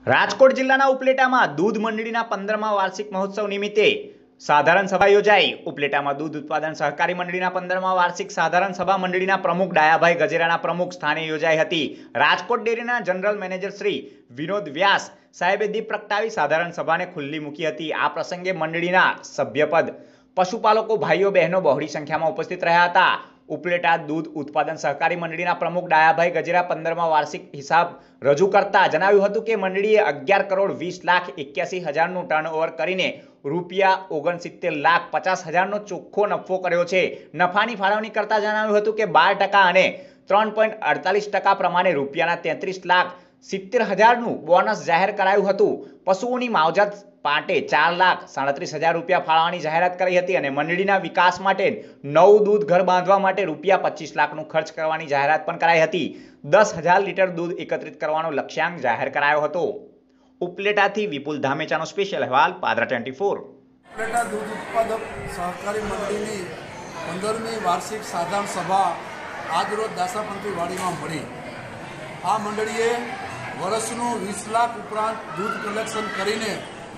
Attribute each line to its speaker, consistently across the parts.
Speaker 1: રાજકોટ જિલ્લાના ઉપલેટામાં દૂધ મંડળીના 15મા વાર્ષિક મહોત્સવ નિમિત્તે સાધારણ સભા યોજાઈ। ઉપલેટામાં દૂધ ઉત્પાદન સહકારી મંડળીના 15મા વાર્ષિક સાધારણ સભા મંડળીના પ્રમુખ ડાયાભાઈ ગજેરાના પ્રમુખ સ્થાને યોજાઈ હતી। રાજકોટ ડેરીના જનરલ મેનેજર શ્રી વિનોદ વ્યાસ સાહેબે દીપ પ્રગટાવી સાધારણ સભાને ખુલ્લી મૂકી હતી। આ પ્રસંગે મંડળીના સભ્યપદ પશુપાલકો ભાઈઓ બહેનો બહોળી સંખ્યામાં ઉપસ્થિત રહ્યા હતા। ઉપલેટા દૂધ ઉત્પાદન સહકારી મંડળીના પ્રમુખ ડાયાભાઈ ગજેરા 15મા વાર્ષિક હિસાબ રજૂ કરતા જણાવ્યું હતું કે મંડળીએ 11,20,81,000નું ટર્નઓવર કરીને ₹69,50,000નો ચોખ્ખો નફો કર્યો છે। નફાની ફાળવણી કરતા જણાવ્યું હતું કે 12% અને 3.48% પ્રમાણે ₹33,70,000નું બોનસ જાહેર કરાયું હતું। પશુઓની માવજત માટે 4,37,000 રૂપિયા ફાળવવાની જાહેરાત કરી હતી અને મંડળીના વિકાસ માટે 9 દૂધ ઘર બાંધવા માટે ₹25 લાખનું ખર્ચ કરવાની જાહેરાત પણ કરાઈ હતી। 10,000 લીટર દૂધ એકત્રિત કરવાનો લક્ષ્યાંક જાહેર કરાયો હતો। ઉપલેટાથી વિપુલ ધામેચાનો સ્પેશિયલ અહેવાલ પાદરા 24।
Speaker 2: ઉપલેટા દૂધ ઉત્પાદક સહકારી મંડળીની 15મી વાર્ષિક સાધારણ સભા આજરોજ દાસાપંથી વાડીમાં મળી। આ મંડળીએ વર્ષનું 20 લાખ ઉપરાંત દૂધ કલેક્શન કરીને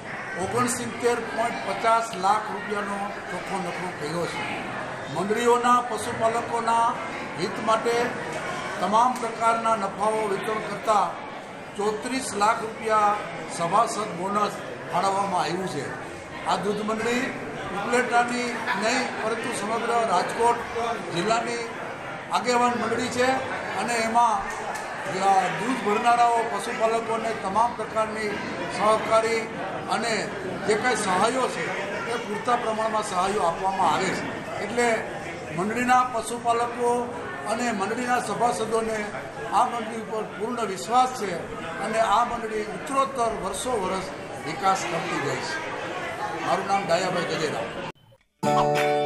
Speaker 2: 69.50 લાખ રૂપિયાનો ચોખ્ખો નફો કર્યો છે। મંડળીઓના પશુપાલકોના હિત માટે તમામ પ્રકારના નફાઓ વિતરણ કરતા 34 લાખ રૂપિયા સભાસદ બોનસ ફાળવવામાં આવ્યું છે। આ દૂધ મંડળી ઉપલેટાની નહીં પરંતુ સમગ્ર રાજકોટ જિલ્લાની આગેવાન મંડળી છે અને એમાં દૂધ ભરનારાઓ પશુપાલકોને તમામ પ્રકારની સહકારી અને જે કાંઈ સહાયો છે એ પૂરતા પ્રમાણમાં સહાયો આપવામાં આવે છે। એટલે મંડળીના પશુપાલકો અને મંડળીના સભાસદોને આ મંડળી ઉપર પૂર્ણ વિશ્વાસ છે અને આ મંડળી ઉત્તરોત્તર વર્ષો વર્ષ વિકાસ કરતી જાય છે। મારું નામ ડાયાભાઈ ગજેરા।